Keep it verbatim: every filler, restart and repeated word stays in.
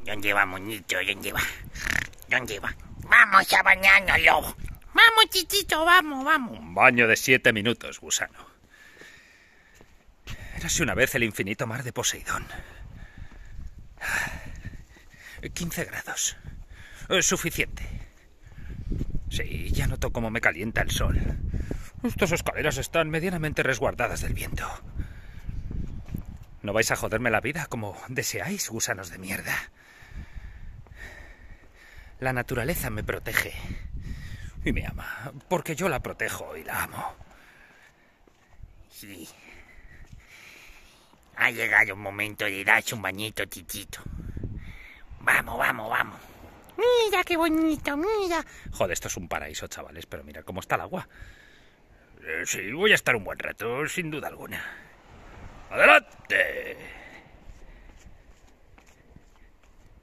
¿Dónde va, moñito? ¿Dónde va? ¿Dónde va? Vamos a bañarnos, lobo. Vamos, chichito, vamos, vamos. Un baño de siete minutos, gusano. Érase una vez el infinito mar de Poseidón. quince grados. Suficiente. Sí, ya noto cómo me calienta el sol. Estas escaleras están medianamente resguardadas del viento. ¿No vais a joderme la vida como deseáis, gusanos de mierda? La naturaleza me protege y me ama, porque yo la protejo y la amo. Sí. Ha llegado un momento de darse un bañito, chichito. Vamos, vamos, vamos. Mira qué bonito, mira. Joder, esto es un paraíso, chavales, pero mira cómo está el agua. Eh, sí, voy a estar un buen rato, sin duda alguna. ¡Adelante!